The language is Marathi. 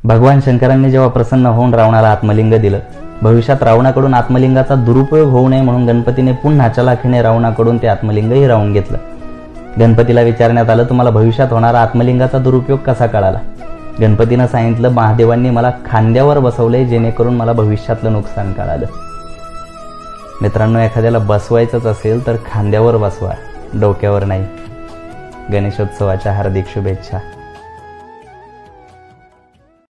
भगवान शंकरांनी जेव्हा प्रसन्न होऊन रावणाला आत्मलिंग दिलं, भविष्यात रावणाकडून आत्मलिंगाचा दुरुपयोग होऊ नये म्हणून गणपतीने पुन्हा चलाखीने रावणाकडून ते आत्मलिंगही राहून घेतलं. गणपतीला विचारण्यात आलं, तुम्हाला भविष्यात होणारा आत्मलिंगाचा दुरुपयोग कसा कळाला? गणपतीनं सांगितलं, महादेवांनी मला खांद्यावर बसवलंय जेणेकरून मला भविष्यातलं नुकसान कळालं. मित्रांनो, एखाद्याला बसवायचंच असेल तर खांद्यावर बसवा, डोक्यावर नाही. गणेशोत्सवाच्या हार्दिक शुभेच्छा.